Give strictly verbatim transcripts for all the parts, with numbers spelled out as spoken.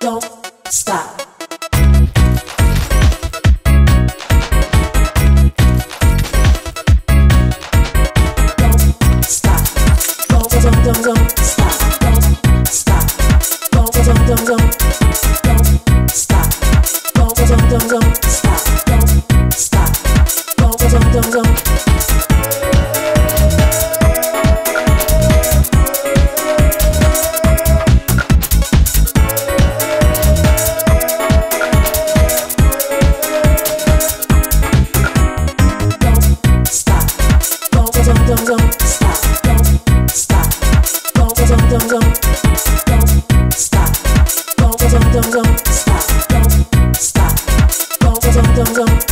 don't stop. Don't stop. Don't don't don't don't stop. Don't stop. Don't don't don't don't don't stop. Don't don't don't don't stop. Don't stop. Don't don't don't don't. Don't don't stop. Don't stop. Don't don't don't don't don't stop. Don't don't don't don't stop. Don't stop. Don't don't don't don't.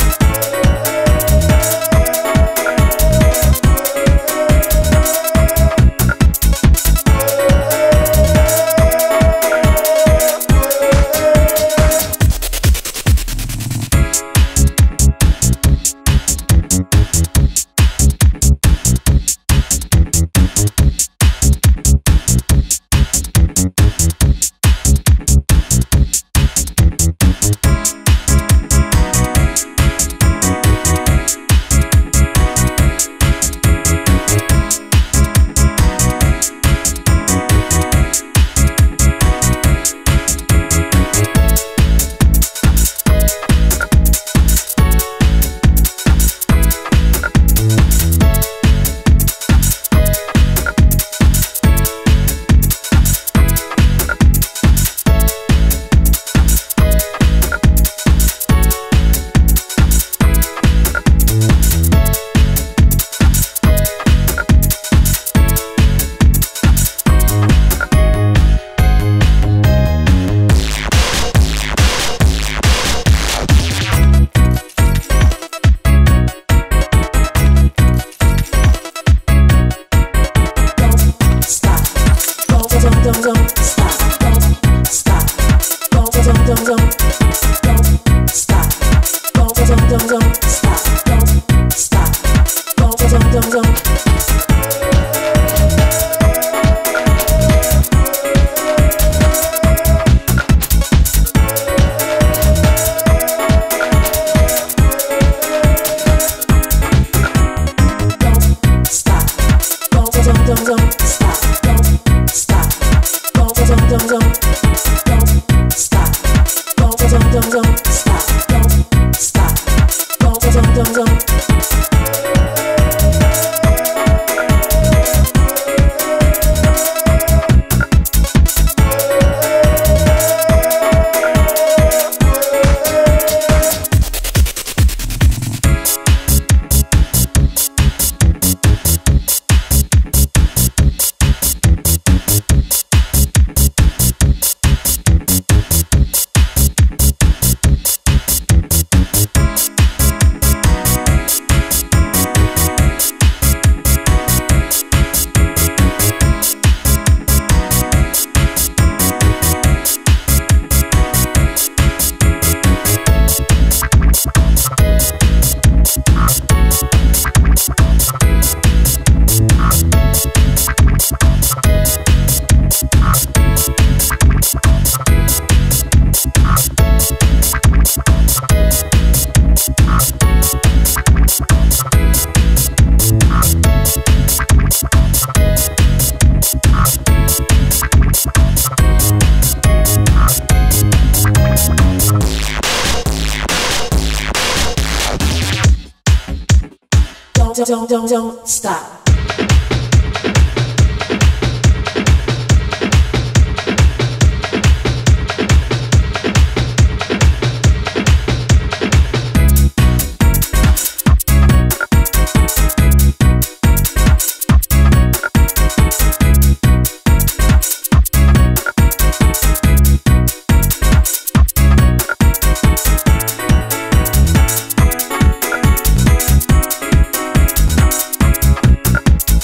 Don't don't stop. Don't stop. Don't don't don't don't don't stop. Don't don't don't don't stop. Don't stop. Don't don't don't don't. Don't don't don't stop. Don't stop. Don't don't don't don't don't stop. Don't don't don't don't stop. Don't stop. Don't don't don't don't. Don't don't don't don't stop.